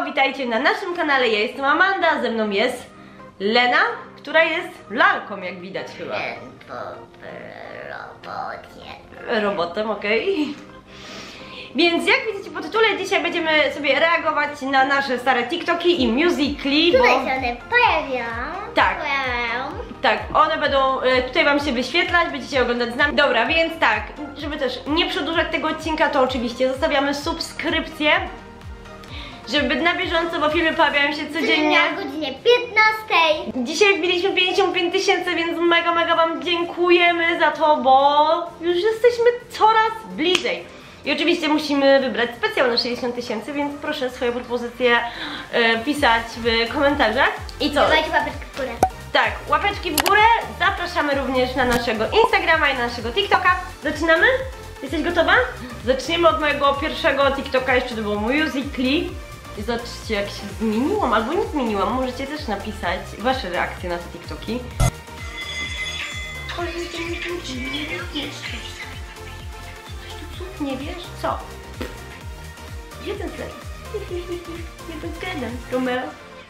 Siemanko, witajcie na naszym kanale, ja jestem Amanda, ze mną jest Lena, która jest lalką, jak widać chyba. Robotem, okej. Więc jak widzicie po tytule, dzisiaj będziemy sobie reagować na nasze stare TikToki i Musical.ly. Tutaj się one pojawią. Tak. Tak, one będą tutaj wam się wyświetlać, będziecie oglądać z nami. Dobra, więc tak, żeby też nie przedłużać tego odcinka, to oczywiście zostawiamy subskrypcję, żeby być na bieżąco, bo filmy pojawiają się codziennie. O godzinie 15. Dzisiaj wbiliśmy 55 000, więc mega wam dziękujemy za to, bo już jesteśmy coraz bliżej. I oczywiście musimy wybrać specjał na 60 000, więc proszę swoje propozycje pisać w komentarzach. I co? Dawajcie łapeczkę w górę. Tak, łapeczki w górę. Zapraszamy również na naszego Instagrama i na naszego TikToka. Zaczynamy? Jesteś gotowa? Zaczniemy od mojego pierwszego TikToka, jeszcze to było Musical.ly. I zobaczcie, jak się zmieniłam, albo nie zmieniłam. Możecie też napisać wasze reakcje na te TikToki. Ale nie nie wiesz? Co? Gdzie ten sen? Nie to zgadam, Romeo.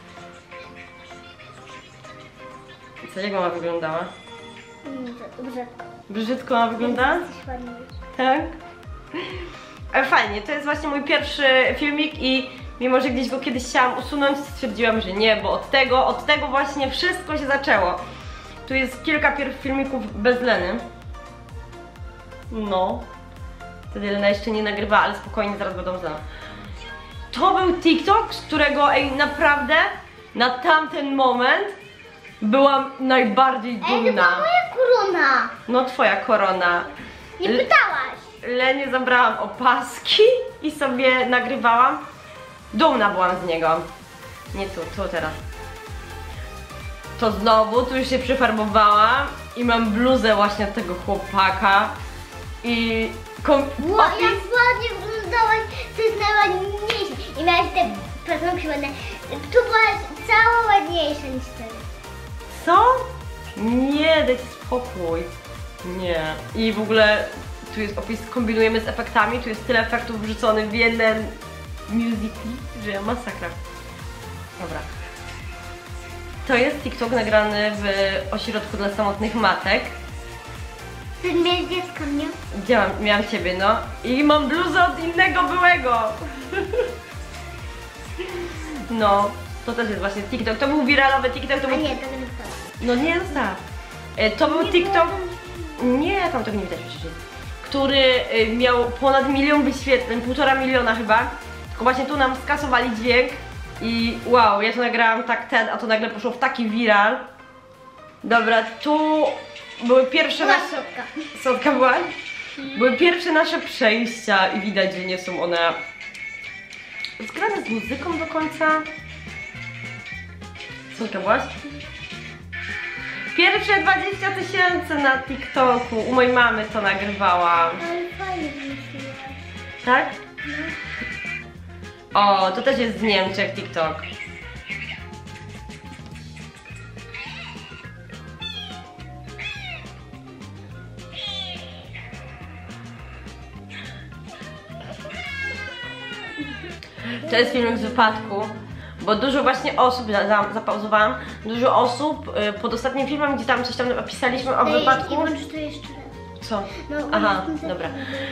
Co, jak mama wyglądała? Brzydko. Brzydko ona wygląda? Tak? Ale fajnie, to jest właśnie mój pierwszy filmik i mimo, że gdzieś go kiedyś chciałam usunąć, stwierdziłam, że nie, bo od tego właśnie wszystko się zaczęło. Tu jest kilka pierwszych filmików bez Leny. No. Wtedy Lena jeszcze nie nagrywa, ale spokojnie, zaraz będą znane. To był TikTok, z którego naprawdę na tamten moment byłam najbardziej dumna. Ej, to moja korona. No twoja korona. Nie pytałaś. Lenie zabrałam opaski i sobie nagrywałam. Dumna byłam z niego. Nie tu teraz. To znowu, tu już się przefarbowałam i mam bluzę właśnie od tego chłopaka. I Wow, jak ładnie wyglądałaś, to jest najładniejsze. I miałaś te paznokcie ładne. Tu byłaś cała ładniejsza niż ty. Co? Nie, dajcie spokój. Nie. I w ogóle tu jest opis, kombinujemy z efektami, tu jest tyle efektów wrzuconych w jeden Musical.ly, że masakra. Dobra. To jest TikTok nagrany w ośrodku dla samotnych matek. Ty miałeś dziecko, nie? Gdzie miałam ciebie, no. I mam bluzę od innego byłego. No, to też jest właśnie TikTok. To był wiralowy TikTok. To A był... nie, to nie zostało. No nie, zostaw. To był TikTok. Nie, tam tego nie widać przecież. Który miał ponad 1 000 000 wyświetleń, 1,5 miliona chyba. Tylko właśnie tu nam skasowali dźwięk. I wow, ja to nagrałam tak a to nagle poszło w taki viral. Dobra, tu były pierwsze nasze... Sotka była? Były pierwsze nasze przejścia i widać, że nie są one zgrane z muzyką do końca. Sotka byłaś? Pierwsze 20 000 na TikToku. U mojej mamy to nagrywałam. Ale fajnie wymyśliłaś. Tak? O, to też jest z Niemczech TikTok. To jest filmik z wypadku, bo dużo właśnie osób, zapauzowałam, dużo osób pod ostatnim filmem, gdzie tam coś tam napisaliśmy o wypadku. I włączysz to jeszcze raz. Co? No, aha, dobra.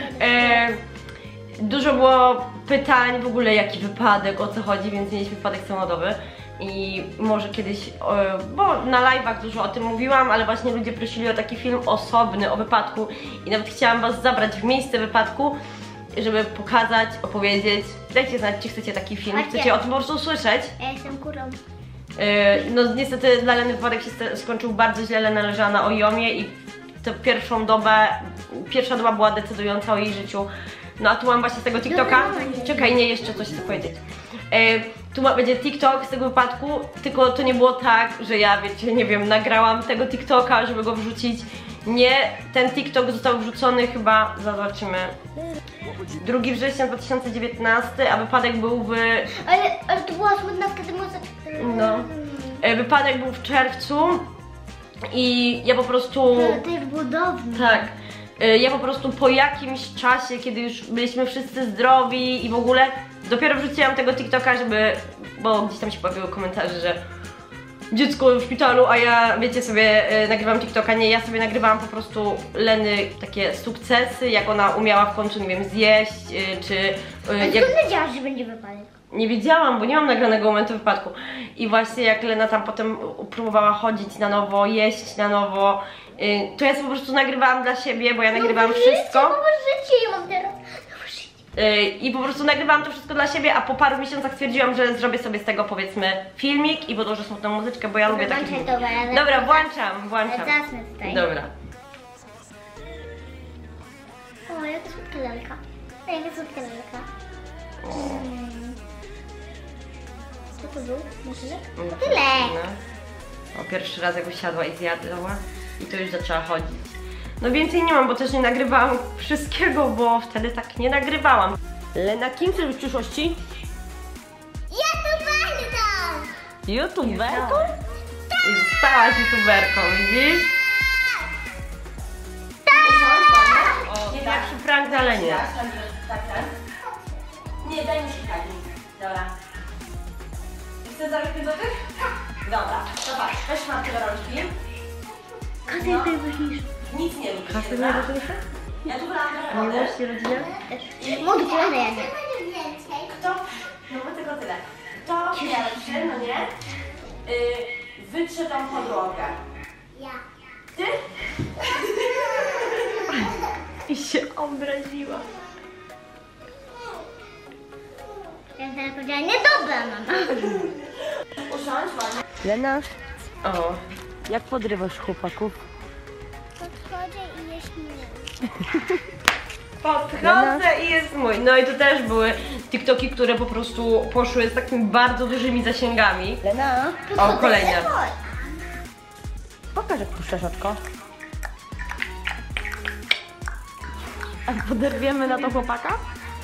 Dużo było pytań w ogóle, jaki wypadek, o co chodzi, więc mieliśmy wypadek samochodowy. I może kiedyś, bo na live'ach dużo o tym mówiłam, ale właśnie ludzie prosili o taki film osobny o wypadku i nawet chciałam was zabrać w miejsce wypadku, żeby pokazać, opowiedzieć. Dajcie znać, czy chcecie taki film, chcecie o tym po prostu usłyszeć. Ja jestem kurą. No niestety dla Leny wypadek się skończył bardzo źle, Lena leżała na ojomie i tę pierwsza doba była decydująca o jej życiu. No a tu mam właśnie z tego TikToka. Czekaj, nie, jeszcze coś chcę powiedzieć. Tu będzie TikTok z tego wypadku, tylko to nie było tak, że ja, wiecie, nie wiem, nagrałam tego TikToka, żeby go wrzucić. Nie, ten TikTok został wrzucony chyba, zobaczymy, 2 września 2019, a wypadek był w... Ale to była smutna wtedy muzyczka. No. Wypadek był w czerwcu i ja po prostu... To jest budowny. Tak. Ja po prostu po jakimś czasie, kiedy już byliśmy wszyscy zdrowi i w ogóle Dopiero wrzuciłam tego TikToka, bo gdzieś tam się pojawiły komentarze, że dziecko w szpitalu, a ja, wiecie, sobie nagrywam TikToka. Nie, ja sobie nagrywałam po prostu Leny takie sukcesy, jak ona umiała w końcu, nie wiem, zjeść, czy... jak... Skąd wiedziałaś, że będzie wypadek? Nie wiedziałam, bo nie mam nagranego momentu wypadku. I właśnie jak Lena tam potem próbowała chodzić na nowo, jeść na nowo, to ja sobie po prostu nagrywałam dla siebie, bo ja nagrywałam wszystko. Życie, ja mam teraz. I po prostu nagrywałam to wszystko dla siebie, a po paru miesiącach stwierdziłam, że zrobię sobie z tego, powiedzmy, filmik i podłożę smutną muzyczkę, bo ja lubię takie filmiki. Dobra, włączam. Zacznę tutaj. Dobra. O, jaka słodka lalka. Jaka słodka lalka. Co to był? Motylek? Motylek! No. O, pierwszy raz jak usiadła i zjadła i to już zaczęła chodzić. No więcej nie mam, bo też nie nagrywałam wszystkiego, bo wtedy tak nie nagrywałam. Lena, kim chcesz być w przyszłości? YouTuberką! YouTuberką? I zostałaś YouTuberką, widzisz? O, pierwszy prank dla Lenie. Nie, daj mi się dobra. Chcesz zarobić 5 zł? Dobra, to patrz, weź mam tyle rączki. Kasa jest najważniejsza. Nic nie rób. Kasy nie rozumiesz? Ja tu brałam trochę wody. Miłości rodzinę? Młody, ale ja nie. Kto? No bo tylko tyle. Kto pierwszy, no nie? Wytrze tą podłogę. Ja. Ty? I się obraziła. Ja teraz powiedziała, niedobra mama. Usiądź ładnie. Lena? O, jak podrywasz chłopaków? Podchodzę i jest mój. Podchodzę i jest mój. No i to też były TikToki, które po prostu poszły z takimi bardzo dużymi zasięgami. Lena? O, kolejne. Pokaż, jak puszczasz oczko. A poderwiemy na to chłopaka?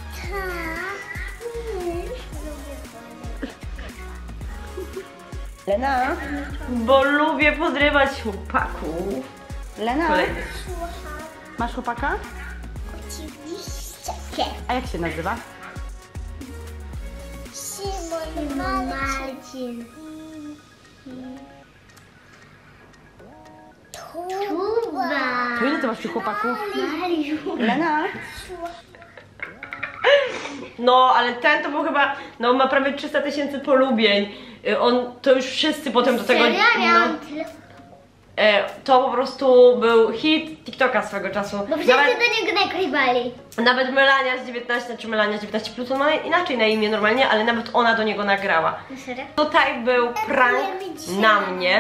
Lena? Bo lubię podrywać chłopaków. Lena? Kolejny. Masz chłopaka? Oczywiście. A jak się nazywa? Szymon Marcin. Tuba. To ile ty masz tych chłopaków? Mariu. Lena? No, ale ten to był chyba, no ma prawie 300 000 polubień. To już wszyscy potem do tego... Serio? Ja No, miałam tyle. to po prostu był hit TikToka swego czasu. Bo wszyscy do niego nagrywali. Nawet Melania z 19, czy Melania z 19 plus, on ma inaczej na imię normalnie, ale nawet ona do niego nagrała. Na serio? Tutaj był prank na mnie.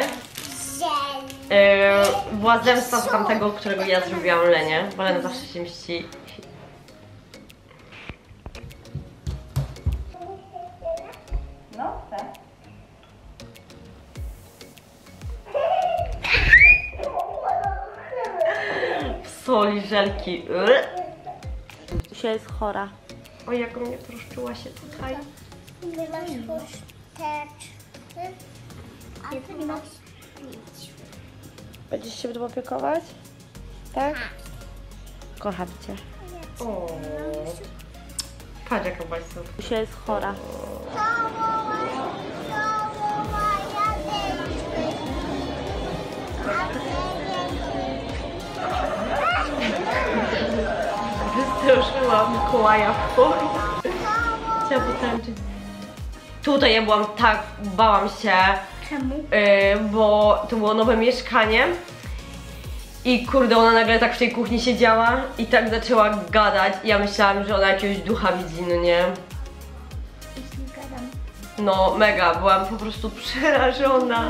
Była zemsta z tamtego, którego ja zrobiłam Lenie, bo Lena zawsze się mści. No, tak. Soli, żelki. Dzisiaj jest chora. O, jak mnie troszczyła się tutaj. Nie masz chusteczki. A ty nie masz pić. Będziesz się opiekować? Tak? Kocham cię. O. Patrz, jaka bajsa. Dzisiaj jest chora. Wystraszyłam Mikołaja w poli. Chciałam potańczyć. Tutaj ja byłam tak, bałam się. Czemu? Bo to było nowe mieszkanie. I kurde, ona nagle tak w tej kuchni siedziała i tak zaczęła gadać. I ja myślałam, że ona jakiegoś ducha widzi, no nie? No mega, byłam po prostu przerażona.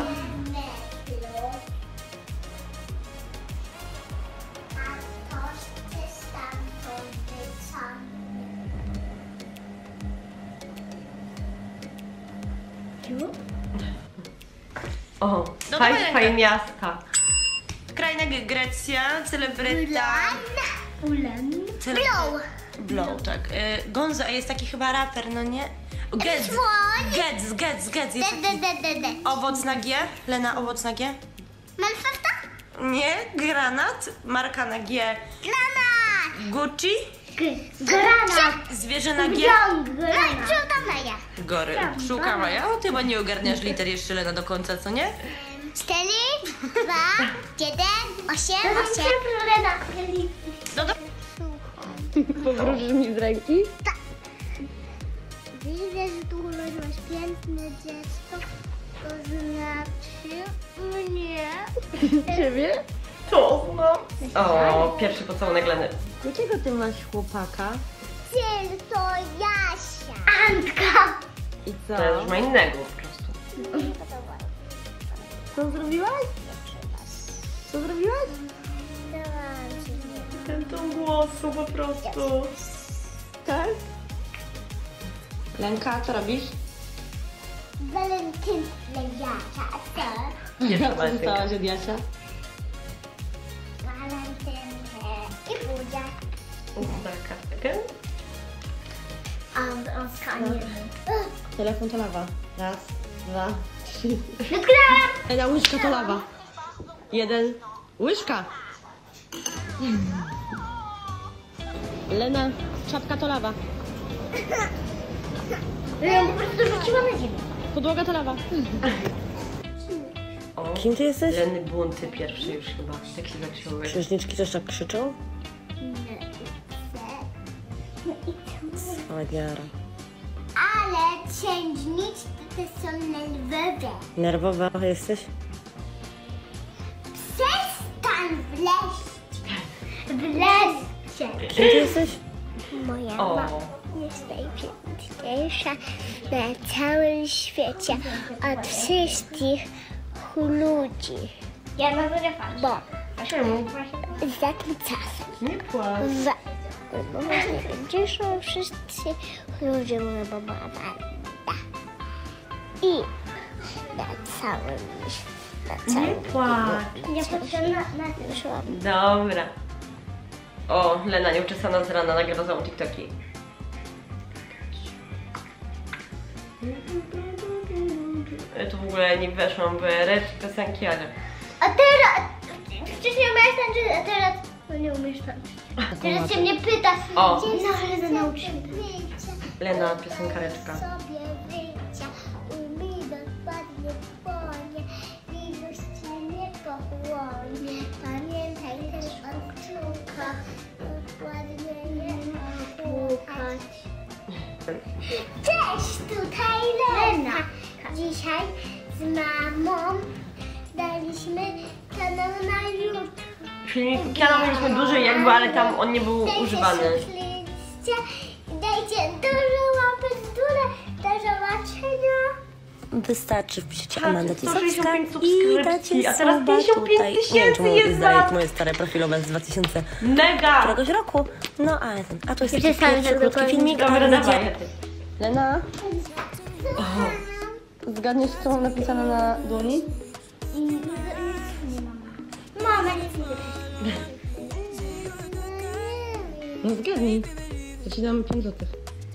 O, państwa i miasta. Kraina Grecja, celebryta. Ulan. Blow, tak. Gonzo jest taki chyba raper, no nie? Getz. Getz. Owoc na G. Lena, owoc na G. Malfata? Nie, granat. Marka na G. Granat! Gucci. Gorana. Zwierzę nagie. Widziałam gorana. Szukam na ja. Gory. Szukam, a ja ty chyba nie ogarniasz liter jeszcze, Lena, do końca, co nie? 4, 2, 1, 8, 8. No do... Powrócisz mi z ręki? Widzę, że tu urodziłaś piękne dziecko. To znaczy mnie. Ciebie? To no. O, pierwszy pocałunek Leny. Dlaczego ty masz chłopaka? To Jasia. Antka. I co? To już ma innego po prostu. Co zrobiłaś? Co zrobiłaś? Ten ton głosu po prostu. Tak? Lenka, co robisz? Walentynkę Jasia, a co? Jeszcze Co walentynka. dostałaś od Jasia? Walentynkę i budzia. Kartkę. On skanie. Telefon to lawa. Raz, 2, 3. Wygrałam! Lena, łyżka to lawa. 1. Łyżka. Lena, czapka to lawa. Ja ją po prostu rzuciłam na ziemię. Podłoga to lawa. O, Kim ty jesteś? Leny bunty pierwszy już chyba. Jak się zaczęły. Księżniczki też tak krzyczą? Cwagiara. Ale księżniczki to są nerwowe. Nerwowa jesteś? Przestań wleść. Wleźcie. Kim ty jesteś? Moja O. mama jest najpiękniejsza na całym świecie od wszystkich ludzi. Ja mam telefon. Bo Czemu? za tym czasem Nie płacz. bo właśnie będziesz wszyscy ludzie moja mama Wanda. I na całym Nie płacz. Ja patrzę na wyszłam. Dobra. O, Lena nieuczesana z rana nagrywa znowu TikToki. Ja tu w ogóle nie weszłam w resztę piosenki, ale... A teraz, wcześniej umiałeś tańczyć, a teraz nie umiesz tańczyć. Teraz się mnie pyta, O. gdzie będę nauczyć. Lena, piosenkareczka. Sobie wycia, umij dokładnie twoje, minus cię nie pochłonie. Pamiętaj też o kciukach, dokładnie je płukać. Cześć, tutaj Lena. Dzisiaj z mamą daliśmy kanał na YouTube. Filmik kanał mieliśmy duży jakby, ale tam on nie był używany. Dajcie dużo łapek w górę. Do zobaczenia. Wystarczy wpiszecie Tak, Amanda Tisowska 165 i subskrypcji, dacie a teraz suba 55 tutaj. Nie wiem, czemu tysięcy jest zdaję was. moje stare profilowe z 2000 Mega! któregoś roku. No ale ten, a to jest taki Przestań pierwszy tak krótki dokładnie. filmik, Dobra, ale dawaj. będzie... Lena, zgadniesz, co mam napisane na dłoni? Mama nic nie No zgadnij. To ci dam 5 złotych.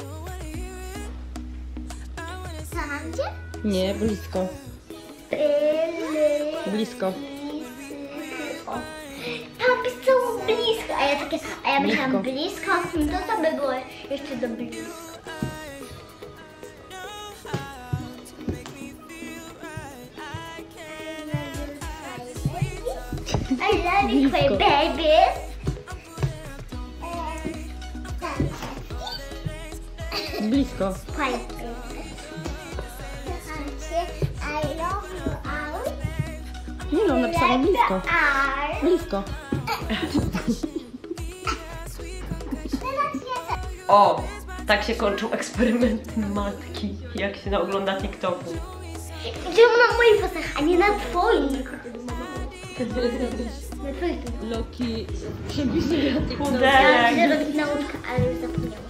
Sandzie? Nie, blisko. Blisko. Tam są blisko, a ja myślałam blisko, no to by było jeszcze do blisko. I love you, my babies. Blisko. Quite. I love you all. Nie no, napisałam blisko. Are. Blisko. O, tak się kończą eksperymenty matki, jak się ogląda TikToku. Czemu na moich postach, a nie na twoich? Na twoich. Loki przepisuje Ja Pudelek. chcę robić nauczkę, ale już zapomniałam.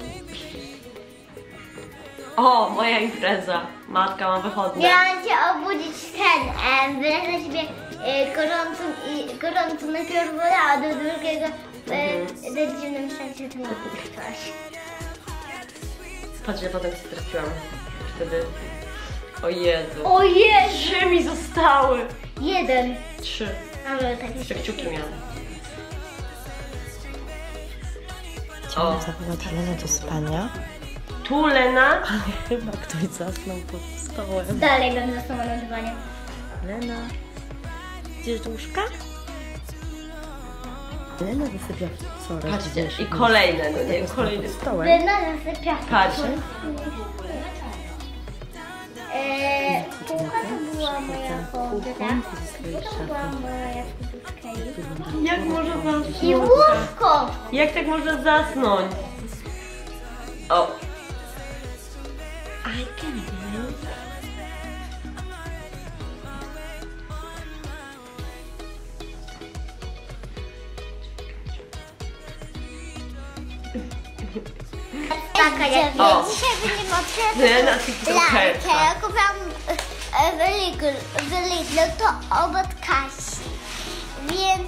O, moja impreza. Matka ma wychodne. Miałam cię obudzić wylać na siebie gorącą najpierw wodę, a do drugiego do dziwnym szczęściem to coś. Patrz, ja potem się straciłam. Wtedy... O Jezu. O Jezu! 3 mi zostały. 1. 3. Ale tak Jeszcze kciuki miałam. Chciałam zawołać Lenę do spania, Tu Lena. ale chyba ktoś zasnął pod stołem. Dalej będę została na dywanie. Lena, idziesz do łóżka? Lena wysypia coraz Patrzcie, więcej i kolejne, no nie, kolejny. pod stołem. Lena zasypia. Patrz. Półka to była moja połówka. To była moja poduszka Jak można zasnąć? i łóżko. Jak tak można zasnąć? O. I can do. Taka jak O. dzisiaj będziemy Lena otwierać TikTokerka. lalkę. Kupiłam w Lidlu to obok Kasi. Więc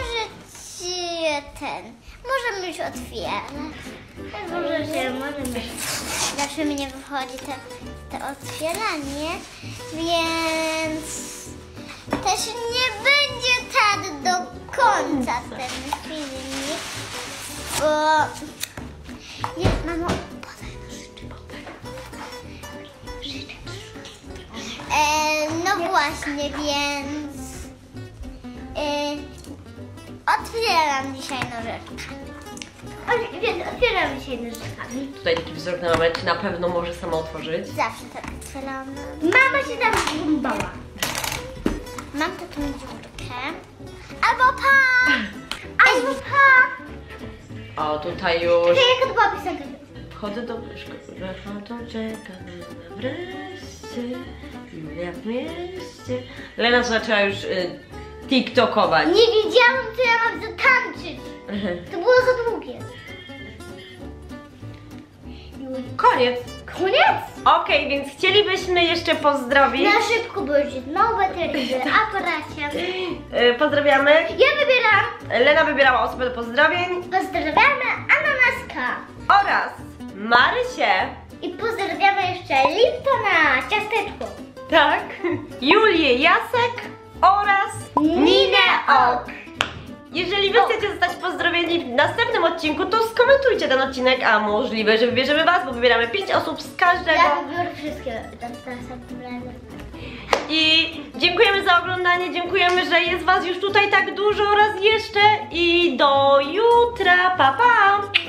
możemy już otwierać. Możemy. Zawsze mi nie wychodzi to otwieranie, więc też nie będzie tak do końca ten filmik, bo mamo, podaj nożyczki. No właśnie, więc otwieram dzisiaj nożyczkami. Więc otwieram dzisiaj nożyczkami. Tutaj taki wzrok na mamę, czy na pewno może sama otworzyć? Zawsze tak otwieram. Mama się tam zbumbała. Mam taką dziurkę. Albo pa! Albo pa! O, tutaj już. To jaka to była piosenka? Wchodzę do łóżka, że to czeka na wreszcie, Julia w mieście. Lena zaczęła już tiktokować. Nie wiedziałam, co ja mam zatańczyć. To było za długie. Koniec. Koniec? Okej, więc chcielibyśmy jeszcze pozdrowić. Na szybko, bo już jest mało baterii w aparacie. Pozdrawiamy. Ja wybieram. Lena wybierała osobę do pozdrowień Pozdrawiamy Ananaska. oraz Marysię. I pozdrawiamy jeszcze Liptona, ciasteczko. Tak. Julię Jasek oraz Ninę Ok. Jeżeli wy chcecie zostać pozdrowieni w następnym odcinku, to skomentujcie ten odcinek, a możliwe, że wybierzemy was, bo wybieramy 5 osób z każdego. Ja wybiorę wszystkie następnym razem. I dziękujemy za oglądanie, dziękujemy, że jest was już tutaj tak dużo raz jeszcze i do jutra, pa pa!